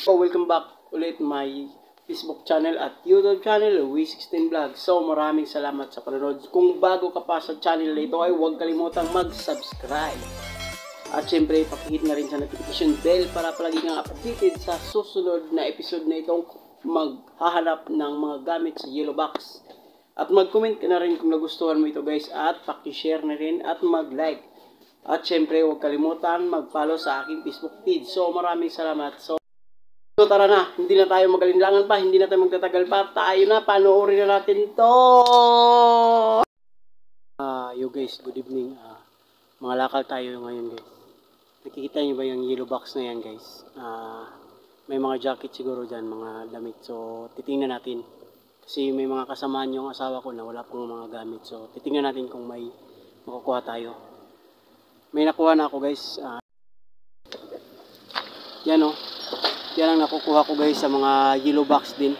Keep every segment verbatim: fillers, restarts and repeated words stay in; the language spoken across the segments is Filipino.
Welcome back ulit my Facebook channel at YouTube channel, W sixteen Vlog. So maraming salamat sa panonood. Kung bago ka pa sa channel na ito ay huwag kalimutang mag-subscribe. At syempre pakihit na rin sa notification bell para palagi kang updated sa susunod na episode na itong maghahanap ng mga gamit sa yellow box. At mag-comment ka na rin kung nagustuhan mo ito guys, at pakishare na rin at mag-like. At syempre huwag kalimutan mag-follow sa aking Facebook feed. So maraming salamat. So, so tara na, hindi na tayo magalinlangan pa, hindi na tayo magtatagal pa. Tayo na, panoorin na natin to. Uh, yo guys, good evening. Uh, mga lakal tayo ngayon guys. Nakikita niyo ba yung yellow box na yan guys? Uh, may mga jacket siguro dyan, mga damit. So titingnan natin. Kasi may mga kasamaan yung asawa ko na wala pang mga gamit. So titingnan natin kung may makukuha tayo. May nakuha na ako guys. Uh, yan o. Oh. Yan ang nakukuha ko guys sa mga yellow box din.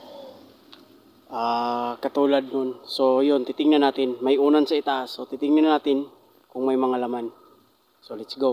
Uh, katulad nun. So yun, titingnan natin. May unan sa itaas. So titingnan natin kung may mga laman. So let's go.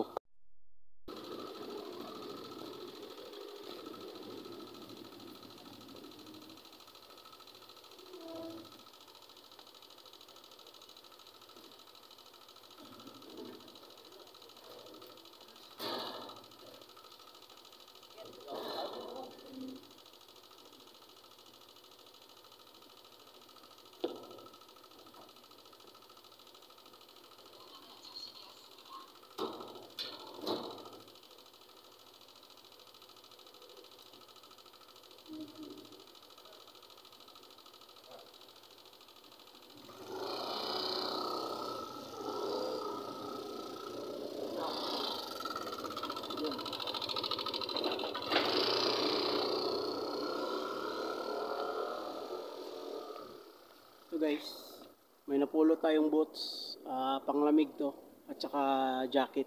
So guys, may napulot tayong boots, uh, panglamig to, at saka jacket.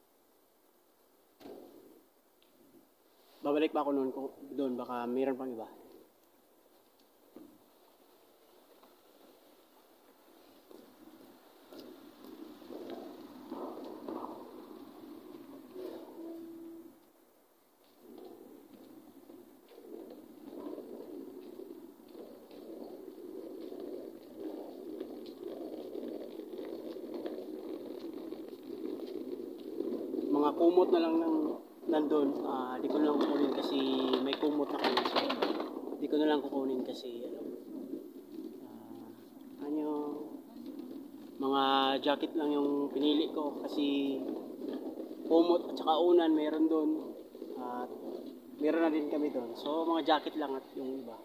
Babalik pa ako noon doon, baka mayroon pang iba. Mga kumot na lang ng nandun, uh, di ko na lang kukunin kasi may kumot na kami. So, di ko na lang kukunin kasi ano, uh, ano, mga jacket lang yung pinili ko kasi kumot at saka unan meron doon, at uh, meron na din kami doon. So mga jacket lang at yung iba.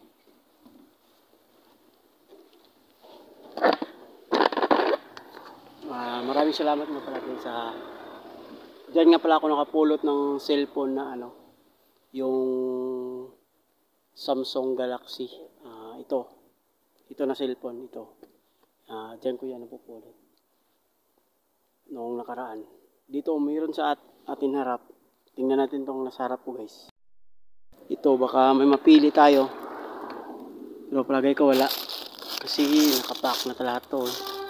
Uh, maraming salamat mo pala sa diyan nga pala ako nakapulot ng cellphone na ano, yung Samsung Galaxy. Uh, ito. Ito na cellphone, ito. Uh, diyan ko yan napupulot. Noong nakaraan. Dito, mayroon sa at atin harap. Tingnan natin tong nasa harap ko guys. Ito, baka may mapili tayo. Pero palagay ko wala. Kasi nakapack na talaga to.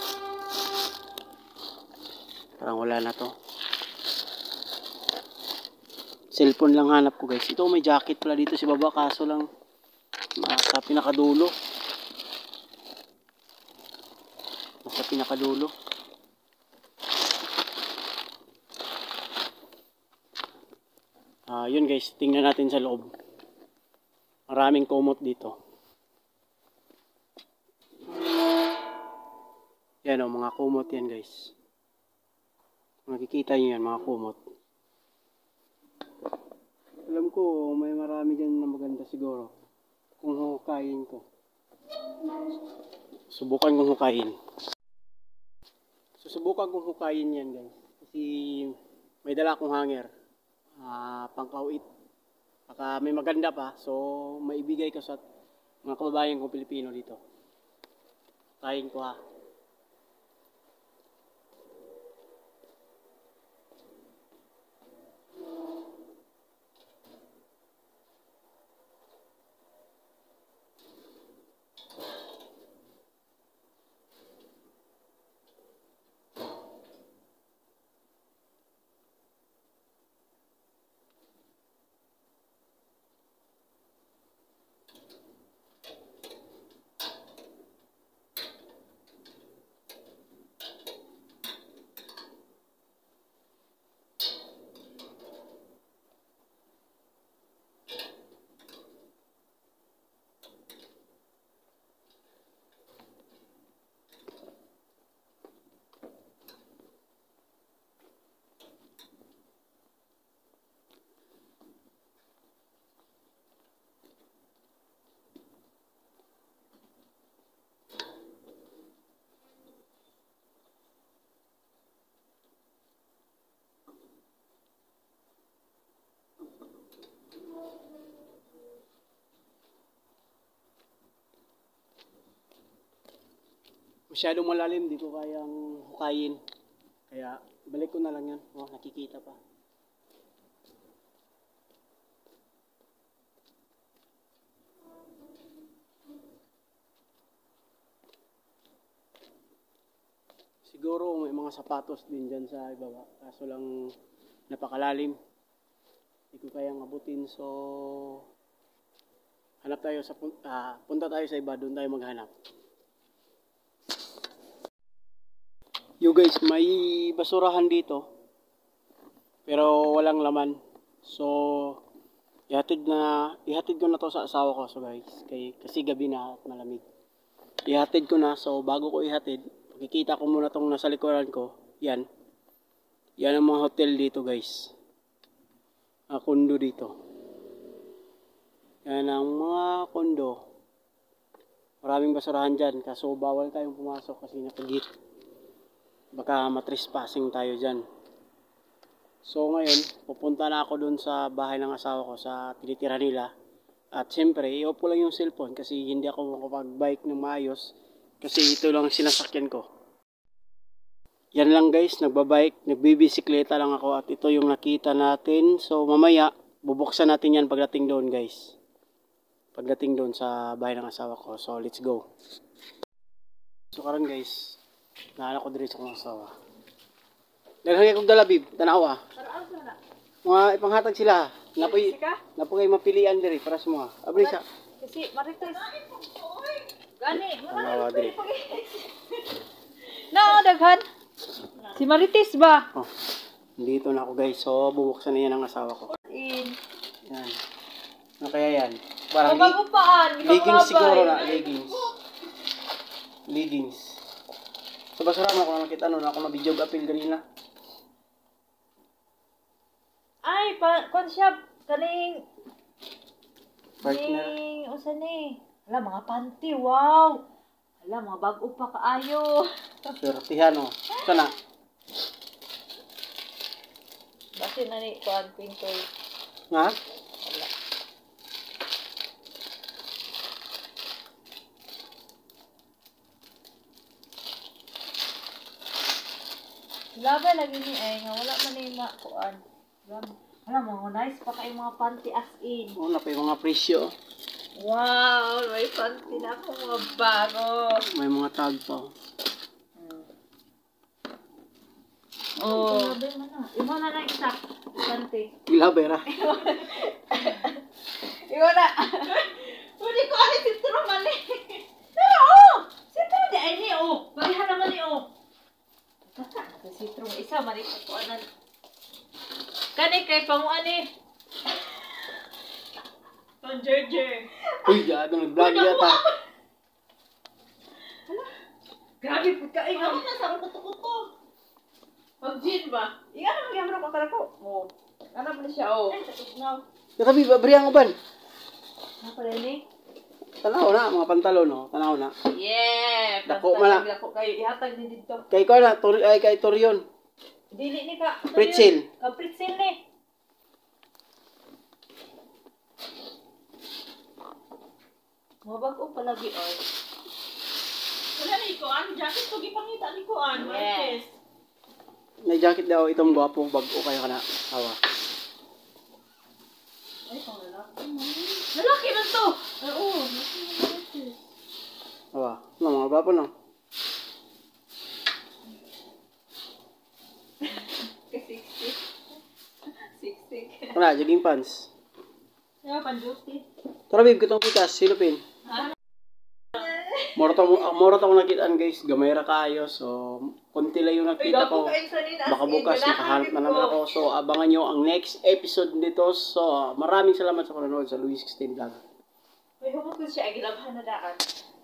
Parang wala na to. Cellphone lang hanap ko guys. Ito may jacket pala dito si baba, kaso lang nasa pinakadulo. Nasa pinakadulo. Ah, uh, yun guys, tingnan natin sa loob. Maraming kumot dito. Yan o, mga kumot yan guys. Makikita nyo yan, mga kumot. Alam ko may marami dyan na maganda siguro kung hukayin ko. Subukan kong hukayin. Susubukan kong hukayin yan guys. Kasi may dala akong hanger. Uh, pangkauit. Baka may maganda pa. So maibigay ko sa mga kababayan kong Pilipino dito. Hukayin ko ha. masyadong malalim, di ko kayang hukayin. Kaya balik ko na lang yan. Oh, nakikita pa. Siguro may mga sapatos din dyan sa ibaba. Kaso lang napakalalim. Hindi ko kayang abutin. So hanap tayo sa uh, punta tayo sa iba. Doon tayo maghanap. You guys, may basurahan dito. Pero walang laman. So ihatid na ihatid ko na to sa asawa ko. So guys, kay, kasi gabi na at malamig. Ihatid ko na. So bago ko ihatid, makikita ko muna tong nasa likuran ko. Yan. Yan ang mga hotel dito guys. Mga kondo dito. Yan ang mga kondo. Maraming basurahan dyan. Kaso bawal tayong pumasok kasi napagit. Baka matrespassing tayo dyan. So ngayon, pupunta na ako dun sa bahay ng asawa ko sa tinitira nila. At siyempre, i-off ko lang yung cellphone kasi hindi ako makapag-bike ng maayos. Kasi ito lang sinasakyan ko. Yan lang guys, nagbabike, nagbibisikleta lang ako at ito yung nakita natin. So mamaya, bubuksan natin yan pagdating doon guys. Pagdating doon sa bahay ng asawa ko. So let's go. So karon guys, naalala ko diri sa kong asawa. Daghang akong dalabib, tanawa. Mga ipanghatag sila. Napoy, napoy mapilian diri para sa mga. Abri siya. Kasi marites. Gani, tanawa diri. No, daghan. Si Marites ba? Oh, dito na ako guys. So, bubuksan na yan ang asawa ko. In. Yan. Ano kaya yan? Parang Pagpapaan. leggings siguro na. Leggings. Leggings. Sa basura mo ako na nakita ano na ako na video appeal ganina. Ay, pa, kung siya, kaning, Partner. kaning, usan eh. Wala, mga panty, wow. Wala, mga bago pa kaayo. Swertihan o. Sana. Basi na ni, kuhan, pintoy. Nga? Wala. Laban lagi ni ay nga wala man ni ma kuan. Wala mo nice pa kay mga panty as in. Oo na pa yung mga presyo. Wow, may panty na ako mga bago. May mga tag pa. Oh. Imo na lang isa panty. Gilabay ra. Imo na. Uli ko ani sitro man ni. Oo. Sitro di ay ni oh. Balihan naman ni oh. Tata, kasi sitro isa man ito ko anan. Kani kay pamuan ni. Pang Jerjer. Uy, gado nag-vlog yata. Grabe pud ka ay nga na sa kuto-kuto. Pag gin ba? Iya na magyamro ko kara ko. Oh. Ano man siya oh. Ay, now. Katabi ba ang uban? Apa ni? Tanaw na mga pantalon no, tanaw na. Yeah, Dako man na. Dako kay ihatag ni dito. Kay ko na tur ay kay Torion. Dili ni ka. Pretzel. Ka pretzel ni. Mabag-o palagi ay. Wala na ikuan, jacket ko gipangita ni kuan, Martes. May jacket daw itong gwapo bag-o kayo kana. Awa. Ay, pang lalaki. Lalaki man to. Oo. Awa. No, mga gwapo no. sixty. sixty. Wala, jogging pants. Kaya pan duty. Tara babe, kitong pikas, silupin. Moro to moro to nakitaan guys, gamay ra kaayo. So, konti lang yung nakita ko. Baka bukas makahanap na naman ako. So, abangan nyo ang next episode nito. So, maraming salamat sa panonood sa Louis sixteen Vlog. May humot ko siya, agilabhan na daan.